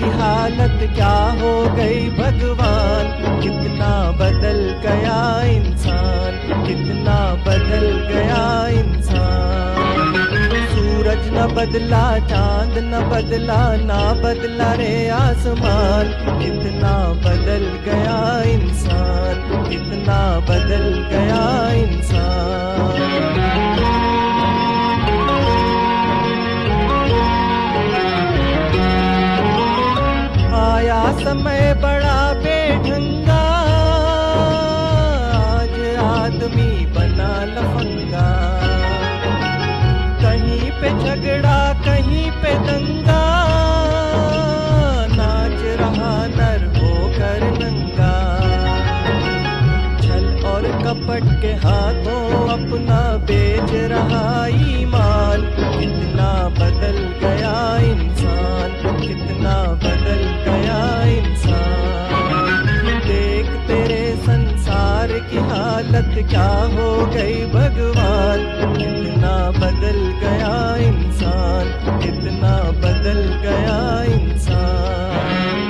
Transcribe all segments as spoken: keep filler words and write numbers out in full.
की हालत क्या हो गई भगवान, कितना बदल गया इंसान, कितना बदल गया इंसान। सूरज न बदला, चांद न बदला, ना बदला रे आसमान, कितना बदल गया इंसान, कितना बदल गया इंसान। आया समय बड़ा बेढंगा, आज आदमी बना लफंगा, कहीं पे झगड़ा कहीं पे दंगा, नाच रहा नर होकर नंगा, छल और कपट के हाथों अपना बेच रहा ईमान, कितना बदल गया इंसान, कितना बदल गया इंसान। देख तेरे संसार की हालत क्या हो गई भगवान, कितना बदल गया इंसान, कितना बदल गया इंसान।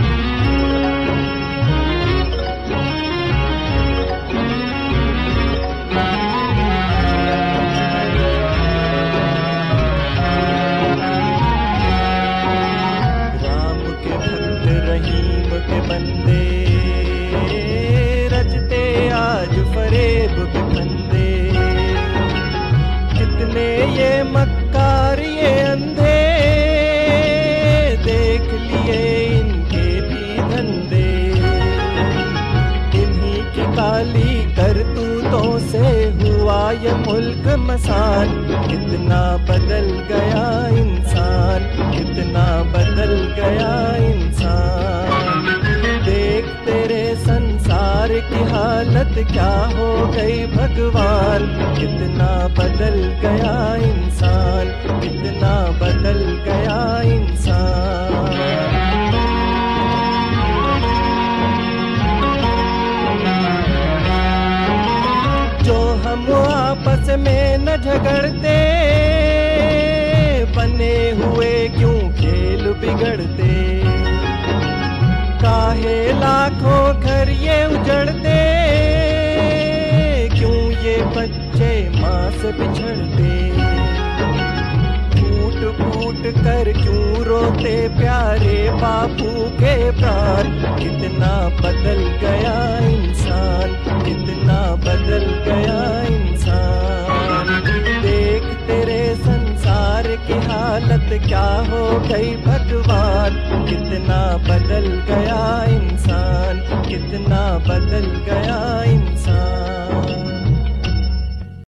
रहीम के बंदे रचते आज फरेब के फंदे, कितने ये मक्कार ये अंधे, देख लिए इनके भी धंधे, इन्हीं की काली करतूतों से हुआ ये मुल्क मसान, कितना बदल गया इंसान, कितना बदल गया इंसान। देख तेरे संसार की हालत क्या हो गई भगवान, कितना बदल गया इंसान, कितना बदल गया इंसान। जो हम आपस में न झगड़ते, बने हुए क्यों खेल बिगड़ते, काहे लाखों घर ये उजड़ते, क्यों ये बच्चे माँ से बिछड़ते, फूट फूट कर क्यों रोते प्यारे बापू के प्राण, कितना बदल गया इंसान, कितना बदल गया इंसान। देख तेरे संसार की हालत क्या हो गई भगवान, कितना बदल गया इंसान, कितना बदल गया